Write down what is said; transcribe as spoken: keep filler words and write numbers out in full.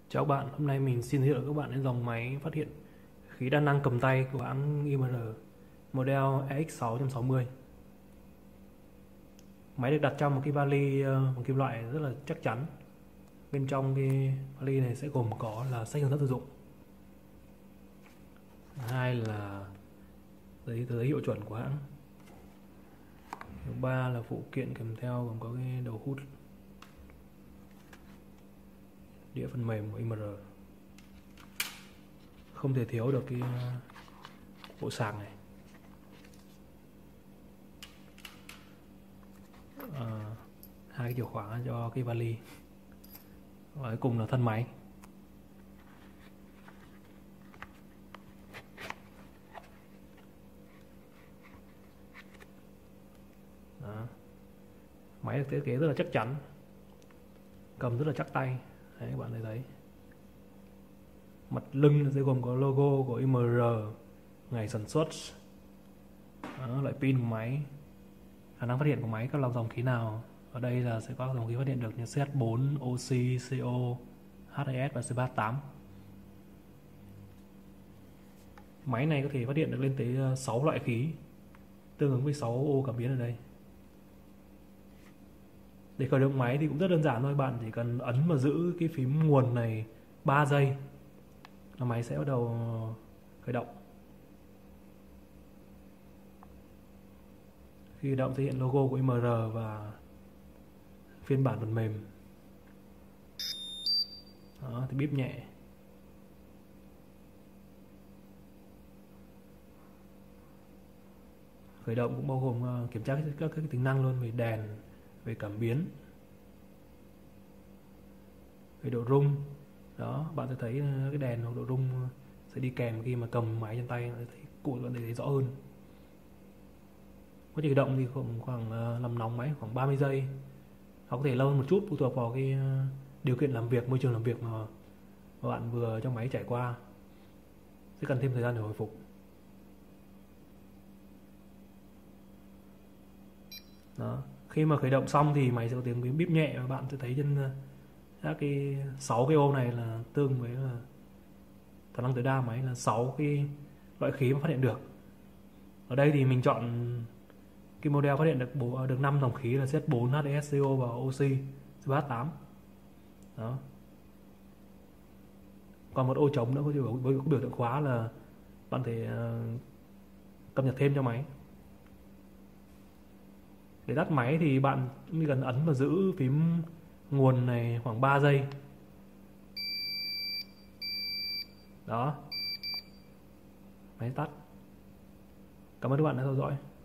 Chào các bạn, hôm nay mình xin giới thiệu các bạn đến dòng máy phát hiện khí đa năng cầm tay của hãng i em rờ model e ích sáu sáu không. Máy được đặt trong một cái vali ờ, bằng kim loại rất là chắc chắn. Bên trong cái vali này sẽ gồm có là sách hướng dẫn sử dụng, hai là giấy tờ giấy hiệu chuẩn của hãng, thứ ba là phụ kiện kèm theo gồm có cái đầu hút, đĩa phần mềm của i em rờ. Không thể thiếu được cái ờ, bộ sạc này, à, hai cái chìa khóa cho cái vali, và cuối cùng là thân máy. Đó. Máy được thiết kế rất là chắc chắn, cầm rất là chắc tay. Đấy, các bạn thấy thấy mặt lưng sẽ gồm có logo của i em rờ, ngày sản xuất. Đó, loại pin của máy, khả năng phát hiện của máy các dòng khí nào. Ở đây là sẽ có dòng khí phát hiện được như xê hát bốn, oxy, xê o, hát hai ét và xê ba hát tám. Máy này có thể phát hiện được lên tới sáu loại khí, tương ứng với sáu ô cảm biến ở đây. Để khởi động máy thì cũng rất đơn giản thôi, bạn chỉ cần ấn và giữ cái phím nguồn này ba giây là máy sẽ bắt đầu khởi động. Khi khởi động sẽ hiện logo của i em rờ và phiên bản phần mềm. Đó, thì bíp nhẹ. Khởi động cũng bao gồm kiểm tra các, các, các tính năng luôn, về đèn, về cảm biến, về độ rung. Đó, bạn sẽ thấy cái đèn hoặc độ rung sẽ đi kèm khi mà cầm máy trên tay, thấy cụ bạn thấy rõ hơn. Quá trình khởi động thì khoảng khoảng làm nóng máy khoảng ba mươi giây, hoặc có thể lâu hơn một chút, phụ thuộc vào cái điều kiện làm việc, môi trường làm việc mà, mà bạn vừa trong máy trải qua, sẽ cần thêm thời gian để hồi phục. Đó. Khi mà khởi động xong thì máy sẽ có tiếng bíp nhẹ, và bạn sẽ thấy trên các cái sáu cái ô này là tương với là khả năng tối đa máy là sáu cái loại khí mà phát hiện được. Ở đây thì mình chọn cái model phát hiện được được năm dòng khí là xê hát bốn, hát hai ét, xê o và oxy, xê ba hát tám. Đó. Còn một ô trống nữa có biểu, có biểu tượng khóa là bạn thể uh, cập nhật thêm cho máy. Để tắt máy thì bạn chỉ cần ấn và giữ phím nguồn này khoảng ba giây. Đó, máy tắt. Cảm ơn các bạn đã theo dõi.